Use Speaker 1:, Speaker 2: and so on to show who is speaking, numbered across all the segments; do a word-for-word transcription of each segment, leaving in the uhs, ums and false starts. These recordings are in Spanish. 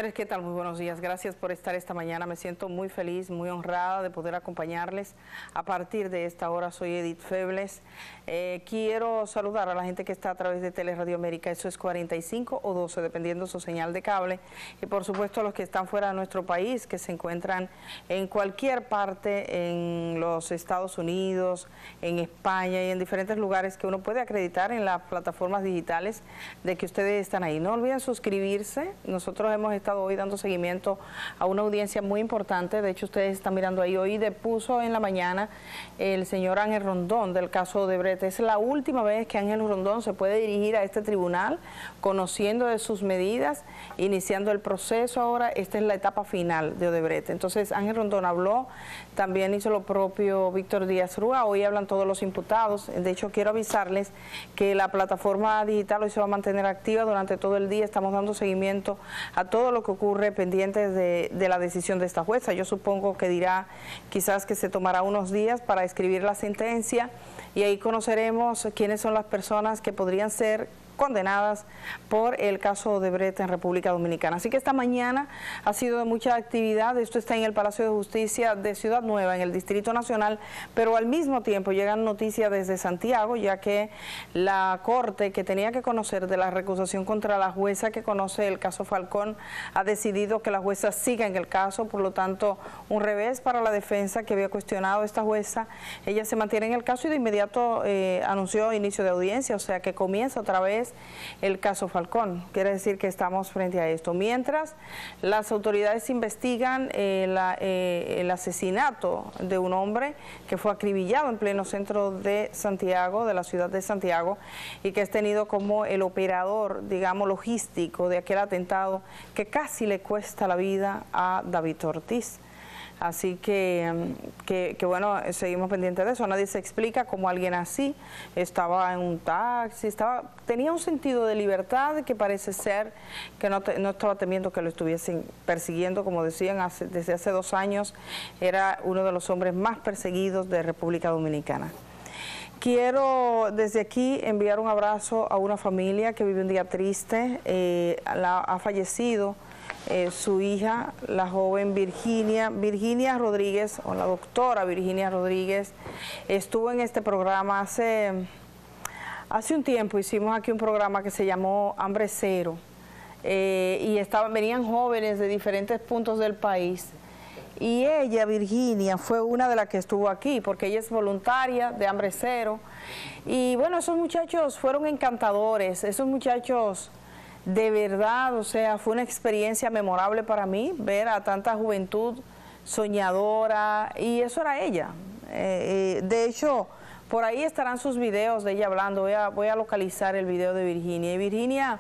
Speaker 1: Señores, ¿qué tal? Muy buenos días. Gracias por estar esta mañana. Me siento muy feliz, muy honrada de poder acompañarles. A partir de esta hora soy Edith Febles. Eh, quiero saludar a la gente que está a través de Teleradio América. Eso es cuarenta y cinco o doce, dependiendo su señal de cable. Y por supuesto a los que están fuera de nuestro país, que se encuentran en cualquier parte, en los Estados Unidos, en España y en diferentes lugares que uno puede acreditar en las plataformas digitales de que ustedes están ahí. No olviden suscribirse. Nosotros hemos estado hoy dando seguimiento a una audiencia muy importante. De hecho, ustedes están mirando ahí, hoy depuso en la mañana el señor Ángel Rondón del caso Odebrecht. Es la última vez que Ángel Rondón se puede dirigir a este tribunal, conociendo de sus medidas, iniciando el proceso ahora. Esta es la etapa final de Odebrecht. Entonces, Ángel Rondón habló, también hizo lo propio Víctor Díaz Rúa. Hoy hablan todos los imputados. De hecho, quiero avisarles que la plataforma digital hoy se va a mantener activa durante todo el día. Estamos dando seguimiento a todo lo que ocurre pendientes de, de la decisión de esta jueza. Yo supongo que dirá quizás que se tomará unos días para escribir la sentencia y ahí conoceremos quiénes son las personas que podrían ser condenadas por el caso Odebrecht en República Dominicana. Así que esta mañana ha sido de mucha actividad. Esto está en el Palacio de Justicia de Ciudad Nueva, en el Distrito Nacional, pero al mismo tiempo llegan noticias desde Santiago, ya que la Corte, que tenía que conocer de la recusación contra la jueza que conoce el caso Falcón, ha decidido que la jueza siga en el caso. Por lo tanto, un revés para la defensa, que había cuestionado a esta jueza. Ella se mantiene en el caso y de inmediato eh, anunció inicio de audiencia, o sea que comienza otra vez el caso Falcón. Quiere decir que estamos frente a esto. Mientras las autoridades investigan eh, la, eh, el asesinato de un hombre que fue acribillado en pleno centro de Santiago, de la ciudad de Santiago, y que es tenido como el operador, digamos, logístico de aquel atentado que casi le cuesta la vida a David Ortiz. Así que, que, que bueno, seguimos pendientes de eso. Nadie se explica cómo alguien así estaba en un taxi, estaba, tenía un sentido de libertad que parece ser que no, te, no estaba temiendo que lo estuviesen persiguiendo, como decían hace, desde hace dos años, era uno de los hombres más perseguidos de República Dominicana. Quiero desde aquí enviar un abrazo a una familia que vive un día triste. Eh, la, ha fallecido Eh, su hija, la joven Virginia, Virginia Rodríguez, o la doctora Virginia Rodríguez. Estuvo en este programa hace, hace un tiempo, hicimos aquí un programa que se llamó Hambre Cero, eh, y estaban, venían jóvenes de diferentes puntos del país, y ella, Virginia, fue una de las que estuvo aquí, porque ella es voluntaria de Hambre Cero, y bueno, esos muchachos fueron encantadores, esos muchachos de verdad, o sea, fue una experiencia memorable para mí, ver a tanta juventud soñadora, y eso era ella. Eh, eh, de hecho, por ahí estarán sus videos de ella hablando. Voy a, voy a localizar el video de Virginia. Y Virginia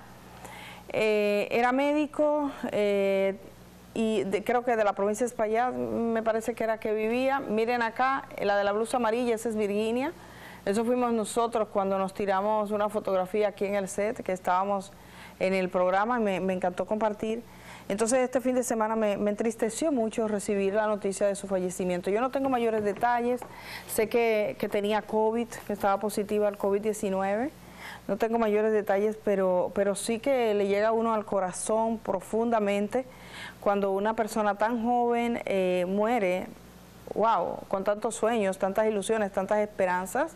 Speaker 1: eh, era médico, eh, y de, creo que de la provincia de Espaillat, me parece que era que vivía. Miren acá, la de la blusa amarilla, esa es Virginia. Eso fuimos nosotros cuando nos tiramos una fotografía aquí en el set, que estábamos en el programa, me, me encantó compartir. Entonces este fin de semana me, me entristeció mucho recibir la noticia de su fallecimiento. Yo no tengo mayores detalles, sé que, que tenía COVID, que estaba positiva al COVID diecinueve, no tengo mayores detalles, pero, pero sí que le llega a uno al corazón profundamente cuando una persona tan joven eh, muere, wow, con tantos sueños, tantas ilusiones, tantas esperanzas.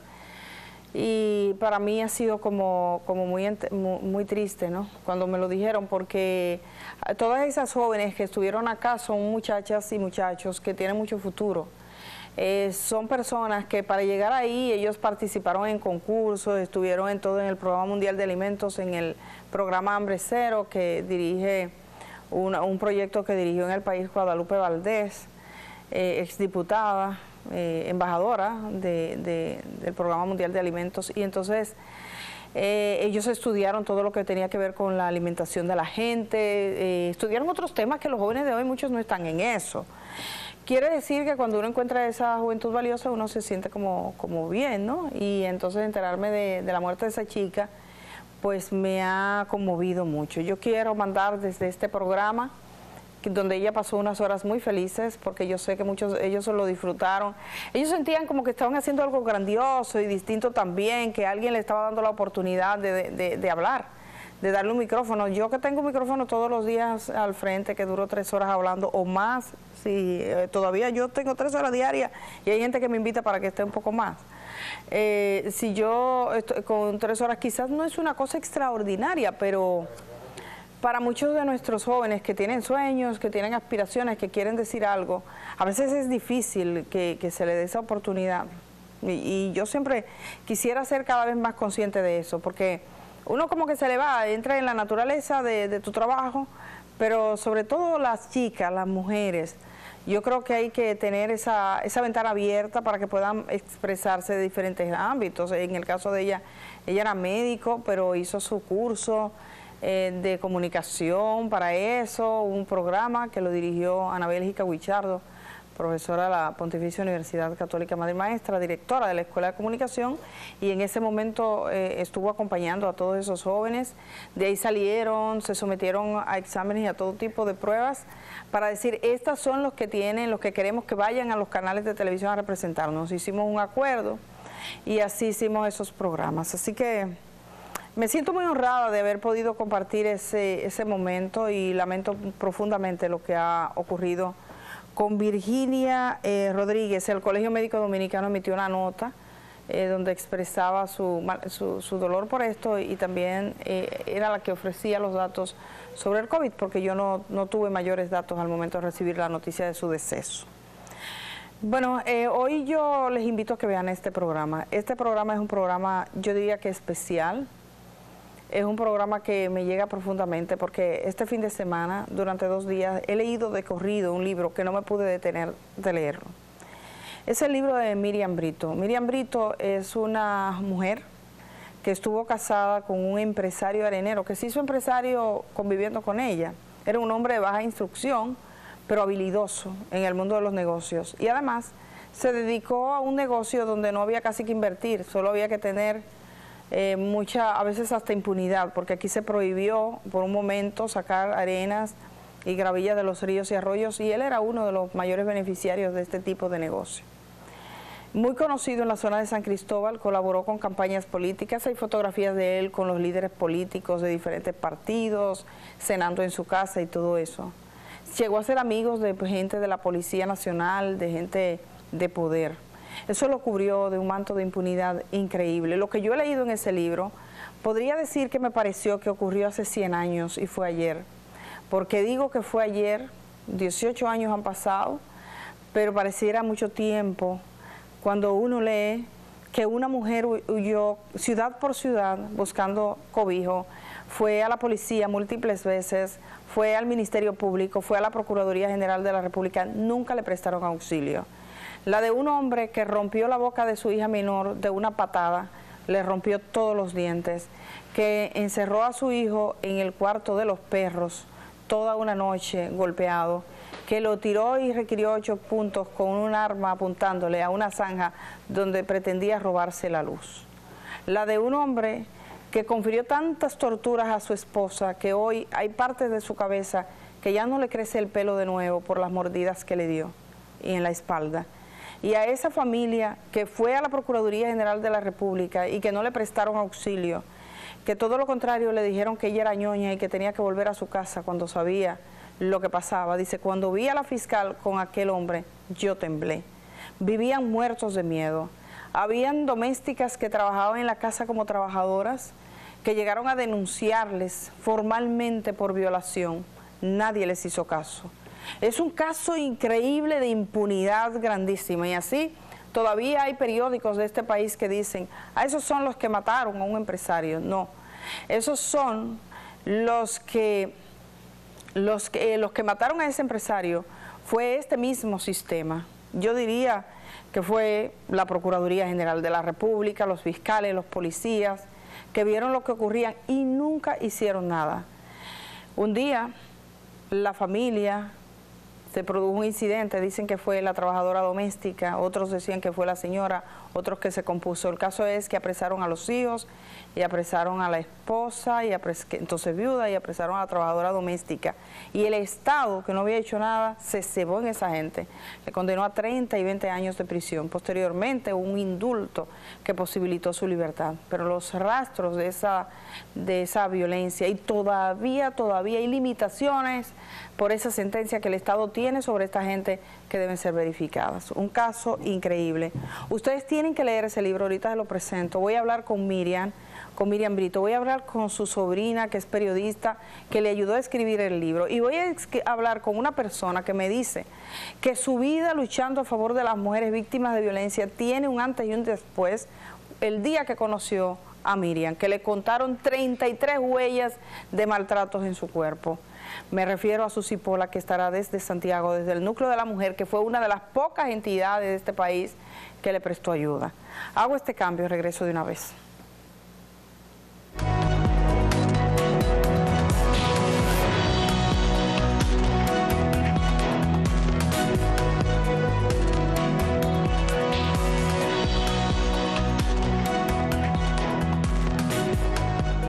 Speaker 1: Y para mí ha sido como, como muy, muy, muy triste, ¿no?, cuando me lo dijeron, porque todas esas jóvenes que estuvieron acá son muchachas y muchachos que tienen mucho futuro. Eh, son personas que para llegar ahí ellos participaron en concursos, estuvieron en todo en el Programa Mundial de Alimentos, en el programa Hambre Cero, que dirige una, un proyecto que dirigió en el país Guadalupe Valdés, eh, exdiputada, Eh, embajadora de, de, del Programa Mundial de Alimentos, y entonces eh, ellos estudiaron todo lo que tenía que ver con la alimentación de la gente, eh, estudiaron otros temas que los jóvenes de hoy muchos no están en eso. Quiere decir que cuando uno encuentra esa juventud valiosa uno se siente como, como bien, ¿no? Y entonces enterarme de, de la muerte de esa chica pues me ha conmovido mucho. Yo quiero mandar desde este programa, donde ella pasó unas horas muy felices, porque yo sé que muchos ellos lo disfrutaron. Ellos sentían como que estaban haciendo algo grandioso y distinto también, que alguien le estaba dando la oportunidad de, de, de hablar, de darle un micrófono. Yo que tengo un micrófono todos los días al frente, que duro tres horas hablando o más, sí, eh, todavía yo tengo tres horas diarias y hay gente que me invita para que esté un poco más. Eh, si yo estoy con tres horas, quizás no es una cosa extraordinaria, pero para muchos de nuestros jóvenes que tienen sueños, que tienen aspiraciones, que quieren decir algo, a veces es difícil que, que se le dé esa oportunidad. Y, y yo siempre quisiera ser cada vez más consciente de eso, porque uno como que se le va, entra en la naturaleza de, de tu trabajo, pero sobre todo las chicas, las mujeres, yo creo que hay que tener esa, esa ventana abierta para que puedan expresarse de diferentes ámbitos. En el caso de ella, ella era médico, pero hizo su curso eh, de comunicación para eso, un programa que lo dirigió Ana Bélgica Guichardo, profesora de la Pontificia Universidad Católica Madre Maestra, directora de la Escuela de Comunicación, y en ese momento eh, estuvo acompañando a todos esos jóvenes. De ahí salieron, se sometieron a exámenes y a todo tipo de pruebas para decir, estas son los que tienen, los que queremos que vayan a los canales de televisión a representarnos. Hicimos un acuerdo y así hicimos esos programas. Así que me siento muy honrada de haber podido compartir ese, ese momento y lamento profundamente lo que ha ocurrido con Virginia eh, Rodríguez. El Colegio Médico Dominicano emitió una nota eh, donde expresaba su, su, su dolor por esto y también eh, era la que ofrecía los datos sobre el COVID, porque yo no, no tuve mayores datos al momento de recibir la noticia de su deceso. Bueno, eh, hoy yo les invito a que vean este programa. Este programa es un programa, yo diría que especial. Es un programa que me llega profundamente porque este fin de semana, durante dos días, he leído de corrido un libro que no me pude detener de leerlo. Es el libro de Miriam Brito. Miriam Brito es una mujer que estuvo casada con un empresario arenero, que se hizo empresario conviviendo con ella. Era un hombre de baja instrucción, pero habilidoso en el mundo de los negocios. Y además se dedicó a un negocio donde no había casi que invertir, solo había que tener Eh, mucha, a veces hasta impunidad, porque aquí se prohibió por un momento sacar arenas y gravillas de los ríos y arroyos, y él era uno de los mayores beneficiarios de este tipo de negocio. Muy conocido en la zona de San Cristóbal, colaboró con campañas políticas, hay fotografías de él con los líderes políticos de diferentes partidos, cenando en su casa y todo eso. Llegó a ser amigos de gente de la Policía Nacional, de gente de poder. Eso lo cubrió de un manto de impunidad increíble. Lo que yo he leído en ese libro, podría decir que me pareció que ocurrió hace cien años y fue ayer. Porque digo que fue ayer, dieciocho años han pasado, pero pareciera mucho tiempo cuando uno lee que una mujer huyó ciudad por ciudad buscando cobijo, fue a la policía múltiples veces, fue al Ministerio Público, fue a la Procuraduría General de la República, nunca le prestaron auxilio. La de un hombre que rompió la boca de su hija menor de una patada, le rompió todos los dientes, que encerró a su hijo en el cuarto de los perros toda una noche golpeado, que lo tiró y requirió ocho puntos con un arma apuntándole a una zanja donde pretendía robarse la luz. La de un hombre que confirió tantas torturas a su esposa que hoy hay partes de su cabeza que ya no le crece el pelo de nuevo por las mordidas que le dio y en la espalda. Y a esa familia que fue a la Procuraduría General de la República y que no le prestaron auxilio, que todo lo contrario le dijeron que ella era ñoña y que tenía que volver a su casa cuando sabía lo que pasaba. Dice, cuando vi a la fiscal con aquel hombre, yo temblé. Vivían muertos de miedo. Habían domésticas que trabajaban en la casa como trabajadoras, que llegaron a denunciarles formalmente por violación. Nadie les hizo caso. Es un caso increíble de impunidad grandísima, y así todavía hay periódicos de este país que dicen, ah, esos son los que mataron a un empresario. No, esos son los que, los que, eh, los que mataron a ese empresario fue este mismo sistema. Yo diría que fue la Procuraduría General de la República, los fiscales, los policías, que vieron lo que ocurría y nunca hicieron nada. Un día, la familia se produjo un incidente, dicen que fue la trabajadora doméstica, otros decían que fue la señora, otros que se compuso. El caso es que apresaron a los hijos y apresaron a la esposa, y apres entonces viuda, y apresaron a la trabajadora doméstica. Y el Estado, que no había hecho nada, se cebó en esa gente. Le condenó a treinta y veinte años de prisión. Posteriormente hubo un indulto que posibilitó su libertad. Pero los rastros de esa, de esa violencia, y todavía, todavía hay limitaciones por esa sentencia que el Estado tiene sobre esta gente que deben ser verificadas. Un caso increíble. Ustedes tienen que leer ese libro, ahorita se lo presento. Voy a hablar con Miriam, con Miriam Brito, voy a hablar con su sobrina, que es periodista, que le ayudó a escribir el libro, y voy a hablar con una persona que me dice que su vida luchando a favor de las mujeres víctimas de violencia tiene un antes y un después, el día que conoció a Miriam, que le contaron treinta y tres huellas de maltratos en su cuerpo. Me refiero a Susi Pola, que estará desde Santiago, desde el Núcleo de la Mujer, que fue una de las pocas entidades de este país que le prestó ayuda. Hago este cambio y regreso de una vez.